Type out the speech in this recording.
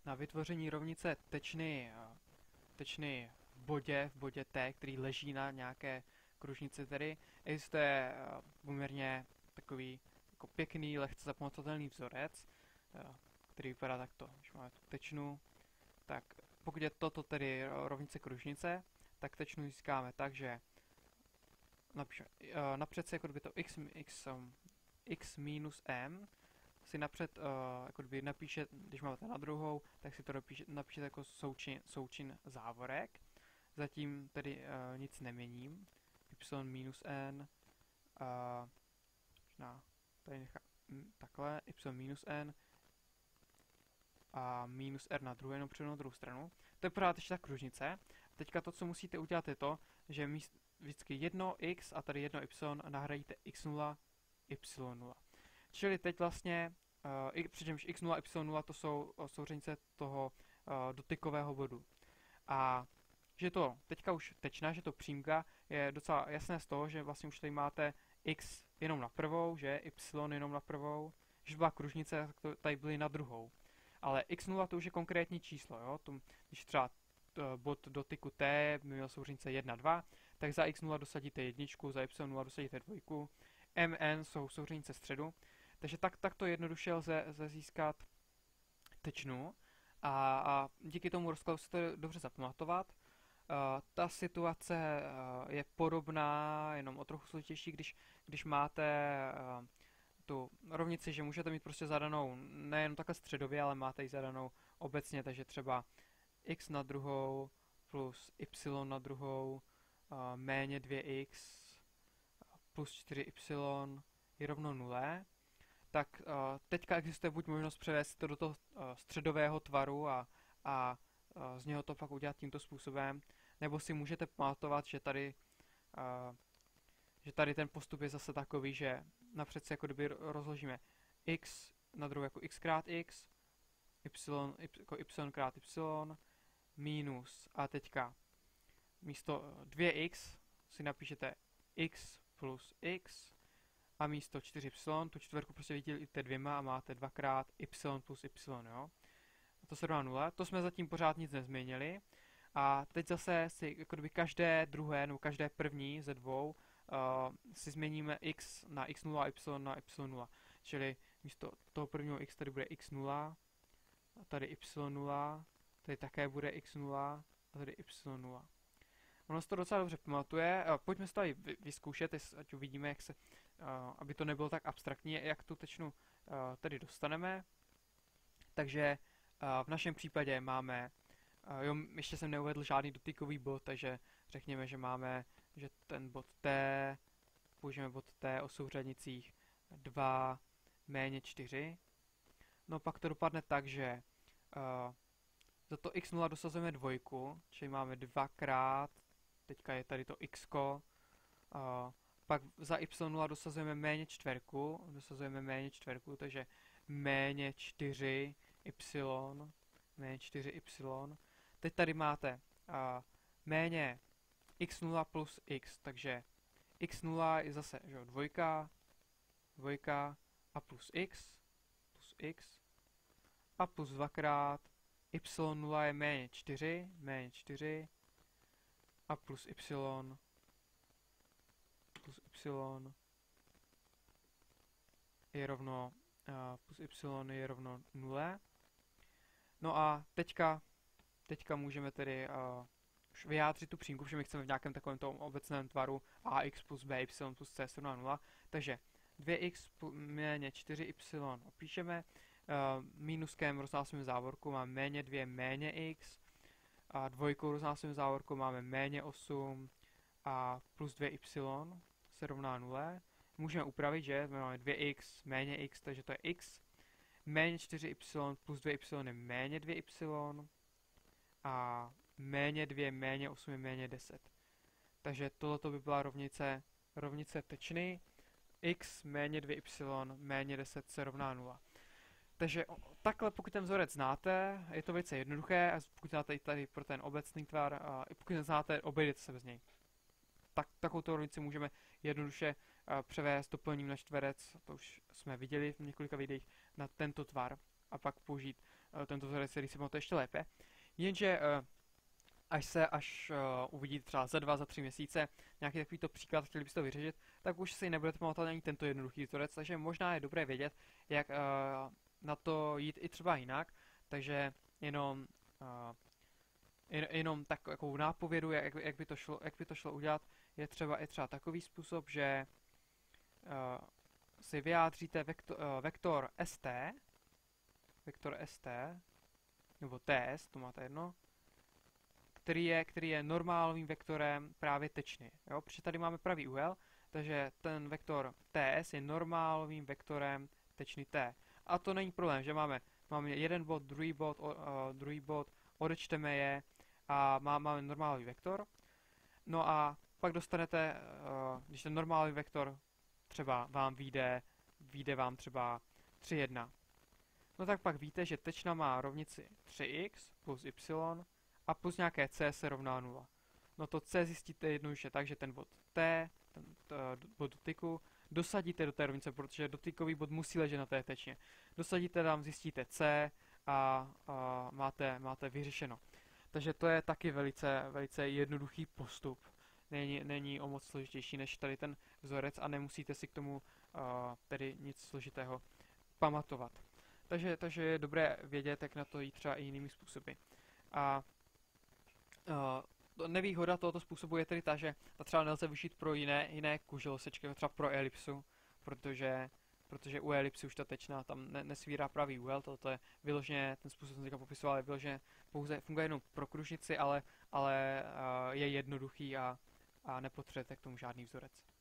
na vytvoření rovnice tečny v bodě T, který leží na nějaké kružnici tedy, existuje poměrně takový jako pěkný, lehce zapamatovatelný vzorec, který vypadá takto. Když máme tu tečnu, tak pokud je toto tedy rovnice kružnice, tak tečnu získáme tak, že napřed si jako kdyby to x minus m si napřed jako kdyby napíše, když máte na druhou, tak si to napíšete jako součin závorek. Zatím tedy nic neměním. Y minus n, tady nechám takhle, y minus n a minus r na druhou, jenom přijdu na druhou stranu. To je pořád ještě ta kružnice. Teďka to, co musíte udělat, je to, že vždycky jedno x a tady jedno y nahradíte x0, y0. Čili teď vlastně, přičemž x0 a y0 to jsou souřadnice toho dotykového bodu. A že to teďka už tečná, že to přímka, je docela jasné z toho, že vlastně už tady máte x jenom na prvou, že y jenom na prvou, že byla kružnice, tak to tady byly na druhou. Ale x0 to už je konkrétní číslo, jo? Když třeba bod dotyku t by měl souřadnice 1, 2, tak za x0 dosadíte jedničku, za y0 dosadíte dvojku, mn jsou souřadnice středu, takže takto jednoduše lze získat tečnu a díky tomu rozkladu se to dobře zapamatovat. Ta situace je podobná, jenom o trochu složitější, když máte tu rovnici, že můžete mít prostě zadanou nejen takhle středově, ale máte ji zadanou obecně, takže třeba x na druhou plus y na druhou méně 2x plus 4y je rovno 0, tak teďka existuje buď možnost převést to do toho středového tvaru a z něho to pak udělat tímto způsobem, nebo si můžete pamatovat, že tady ten postup je zase takový, že napřed si jako kdyby rozložíme x na druhou jako x krát x, y jako y krát y, minus a teďka místo 2x si napíšete x plus x a místo 4y, tu čtverku prostě vydělíte dvěma a máte 2 krát y plus y, jo. A to se rovná 0, to jsme zatím pořád nic nezměnili. A teď zase si jako kdyby každé druhé nebo každé první ze dvou si změníme x na x0 a y na y0. Čili místo toho prvního x tady bude x0, a tady y0, tady také bude x0 a tady y0. Ono se to docela dobře pamatuje. Pojďme si to tady vyzkoušet, ať uvidíme, jak se, aby to nebylo tak abstraktní, jak tu tečnu tady dostaneme. Takže v našem případě máme, ještě jsem neuvedl žádný dotykový bod, takže řekněme, že máme, že ten bod T, použijeme bod T o souřadnicích 2 méně 4. No pak to dopadne tak, že za to x0 dosazujeme dvojku, čili máme 2 krát, teďka je tady to x, pak za y0 dosazujeme méně čtverku, takže méně 4 y. Teď tady máte méně x0 plus x, takže x0 je zase že, dvojka a plus x a plus 2 krát y0 je méně 4 a plus y je rovno plus y je rovno 0. No a teďka můžeme tedy už vyjádřit tu přímku, protože my chceme v nějakém takovém tom obecném tvaru ax plus by plus c se rovná 0. Takže 2x méně 4y opíšeme, minuskem roznásobíme závorku, máme méně 2 méně x, a dvojkou roznásobíme závorku, máme méně 8 a plus 2y se rovná 0. Můžeme upravit, že máme 2x méně x, takže to je x, méně 4y plus 2y je méně 2y a méně 2 méně 8 je méně 10. Takže tohleto by byla rovnice tečny, x méně 2y méně 10 se rovná 0. Takže takhle, pokud ten vzorec znáte, je to velice jednoduché, a pokud znáte i tady pro ten obecný tvar, a pokud neznáte, obejdete se bez něj. Takovou rovnici můžeme jednoduše převést doplním na čtverec, to už jsme viděli v několika videích, na tento tvar a pak použít tento vzorec, který si pamatuje ještě lépe. Jenže až uvidíte třeba za 2, za 3 měsíce nějaký takovýto příklad, chtěli byste to vyřešit, tak už si nebudete pamatovat ani tento jednoduchý vzorec, takže možná je dobré vědět, jak na to jít i třeba jinak, takže jenom takovou nápovědu, jak by to šlo udělat, je třeba takový způsob, že si vyjádříte vektor st, nebo ts, to máte jedno, který je normálním vektorem právě tečný, jo? Protože tady máme pravý úhel, takže ten vektor ts je normálním vektorem tečný t. A to není problém, že máme jeden bod, druhý bod, odečteme je a máme normální vektor. No a pak dostanete, když ten normální vektor třeba vám vyjde vám třeba 3,1. No tak pak víte, že tečna má rovnici 3x plus y a plus nějaké c se rovná 0. No to c zjistíte jednoduše tak, že ten bod t, ten bod dotyku, dosadíte do té rovnice, protože dotykový bod musí ležet na té tečně. Dosadíte tam, zjistíte c a máte vyřešeno. Takže to je taky velice jednoduchý postup. Není o moc složitější než tady ten vzorec a nemusíte si k tomu tedy nic složitého pamatovat. Takže je dobré vědět, jak na to jít třeba i jinými způsoby. A nevýhoda tohoto způsobu je tedy ta, že ta třeba nelze využít pro jiné kuželosečky, třeba pro elipsu, protože u elipsy už ta tečna tam nesvírá pravý úhel, toto je vyloženě, ten způsob jsem teďka popisoval, je vyloženě pouze funguje jenom pro kružnici, ale je jednoduchý a nepotřebujete k tomu žádný vzorec.